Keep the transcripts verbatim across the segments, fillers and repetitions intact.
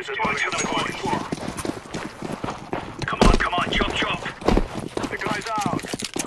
Is it going to the point? Come on, come on, chop, chop. The guy's out.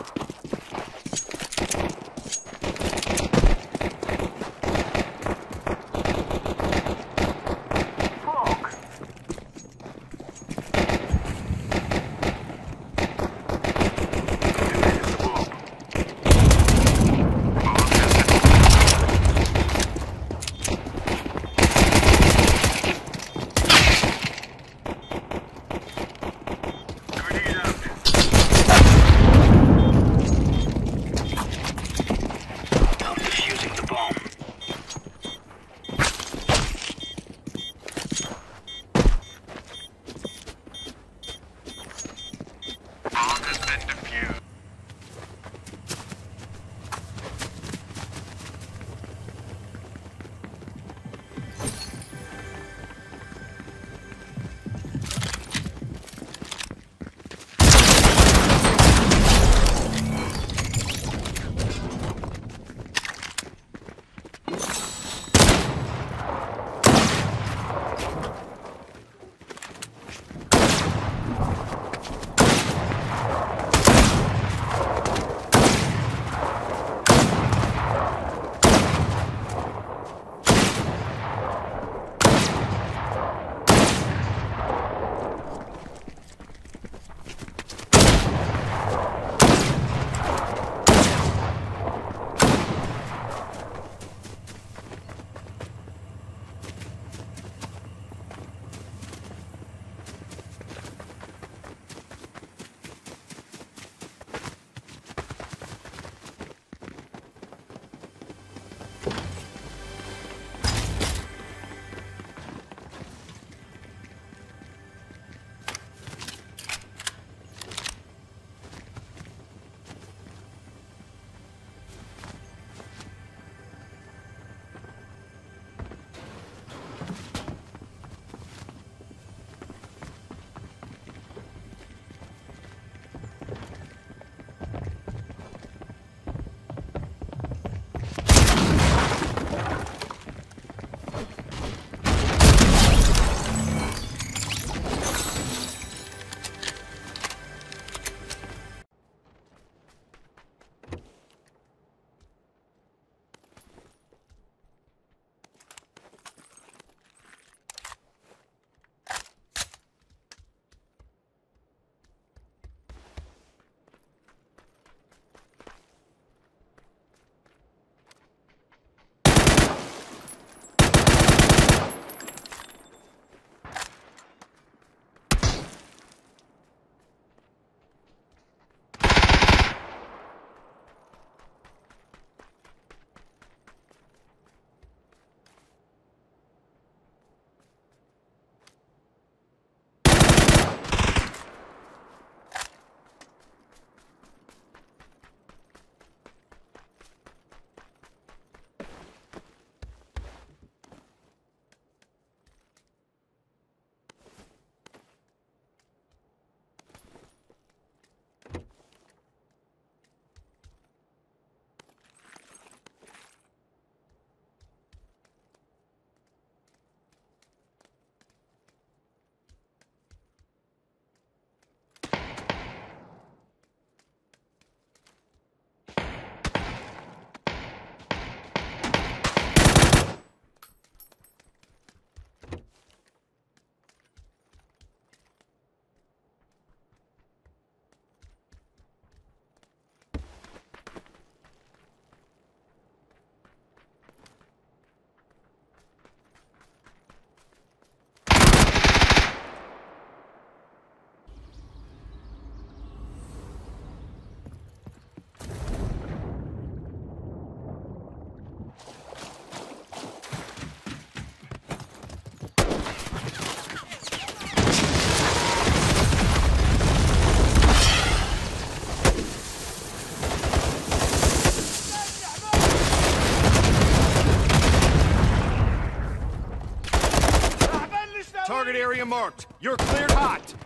Target area marked. You're cleared hot.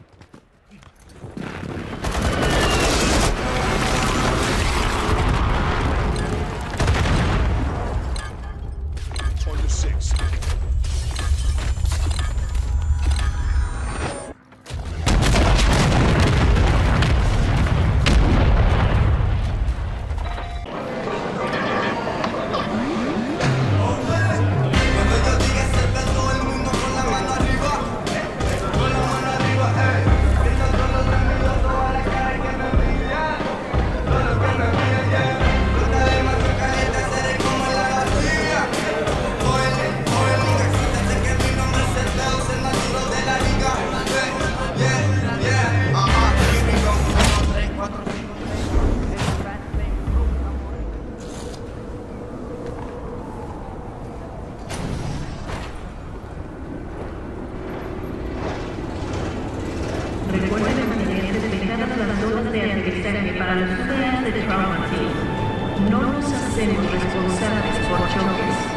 On the six. recuerden a clientes de cada plantón de aterrizaje para los T A de Trauma Team. No nos hacemos responsables por choques.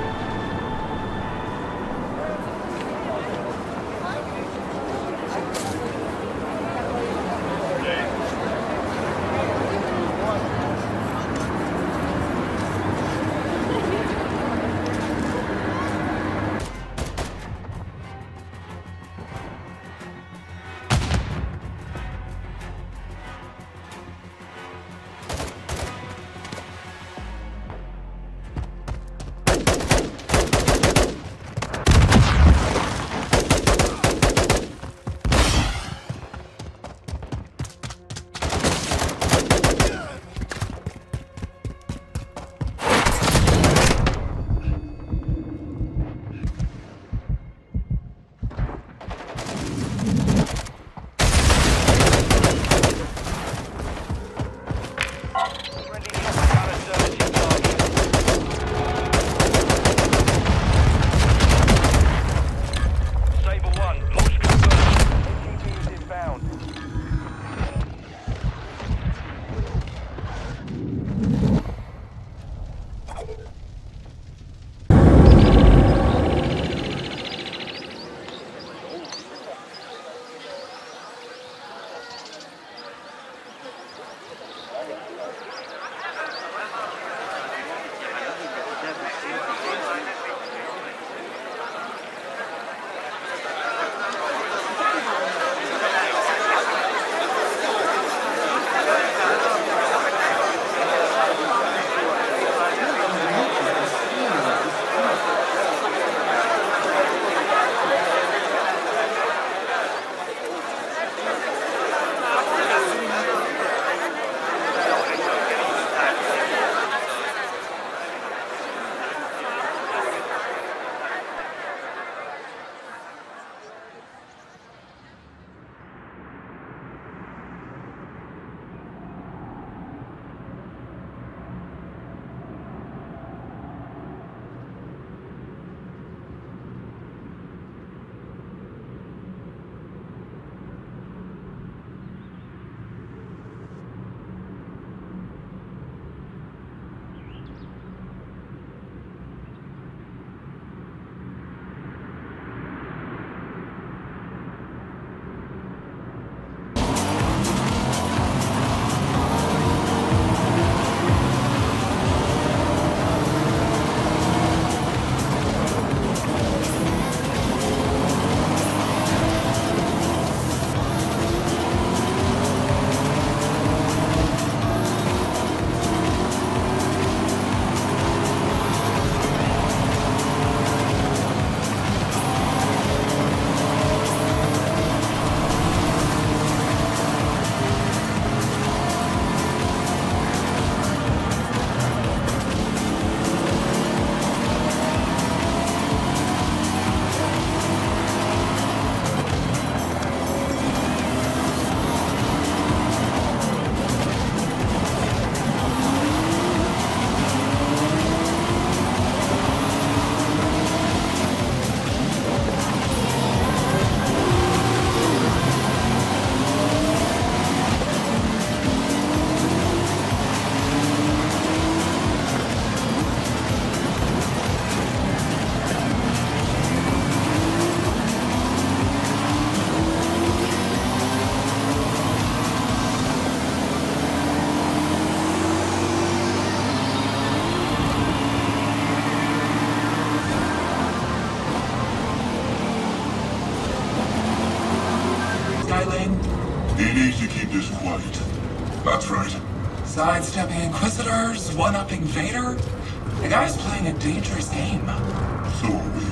He needs to keep this quiet. That's right. Sidestepping Inquisitors, one-upping Vader. The guy's playing a dangerous game. So are we.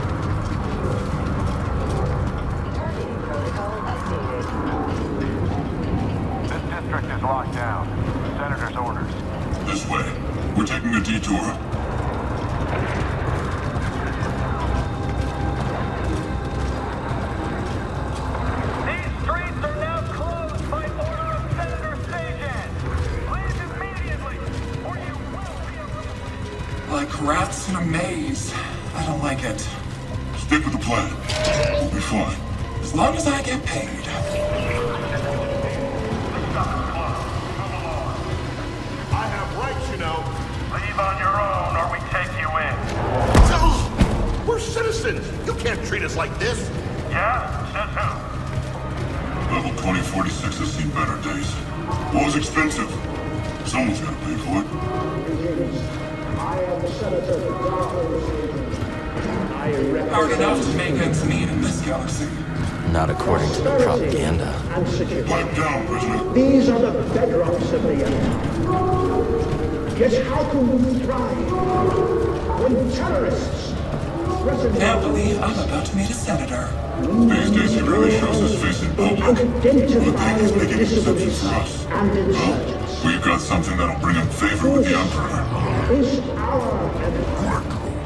This district is locked down. Senator's orders. This way. We're taking a detour. Like rats in a maze. I don't like it. Stick with the plan. We'll be fine. as long as I get paid. I have rights, you know. Leave on your own or we take you in. Oh, we're citizens. You can't treat us like this. Yeah? Says who? Level twenty forty-six has seen better days. War's expensive. Someone's gotta pay for it. I am the Senator for Dark. I Hard enough to make ends meet in this galaxy. Not according to the propaganda. and security. Pipe down, prisoner. These are the bedrocks of the empire. Yet how can we thrive when terrorists threaten Can't believe I'm about to meet a senator. These days he really shows his face in public. Look like he's making exceptions for us. and insurgents? We've got something that'll bring him favor with the Emperor. Is our empire.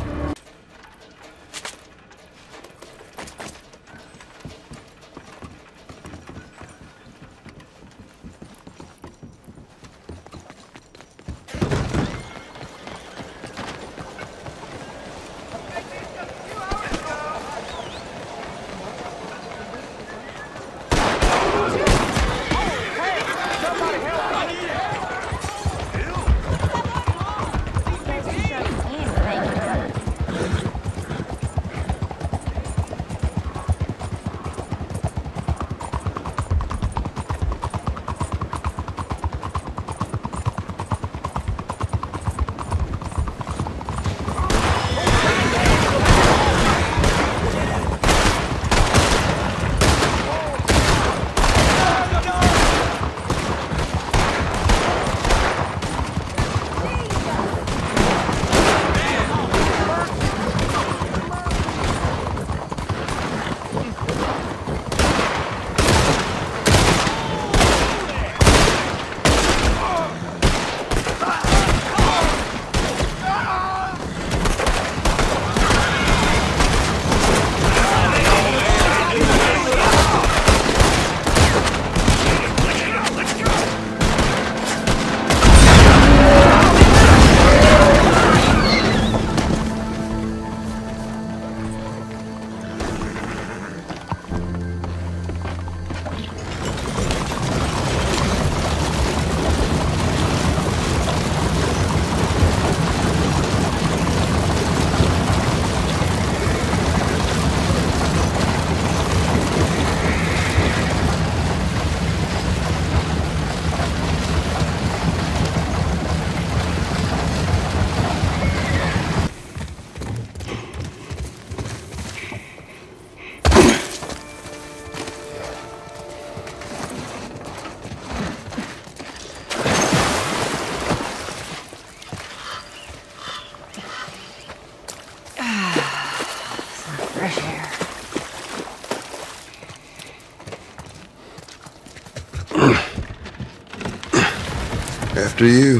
After you.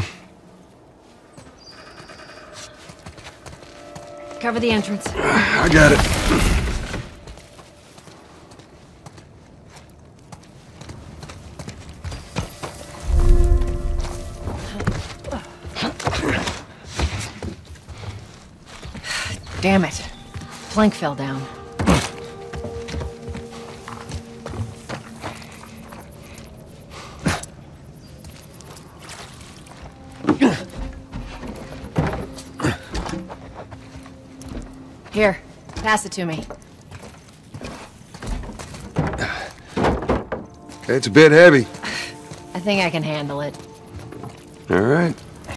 Cover the entrance. I got it. Damn it. Plank fell down. Here, pass it to me. It's a bit heavy. I think I can handle it. All right.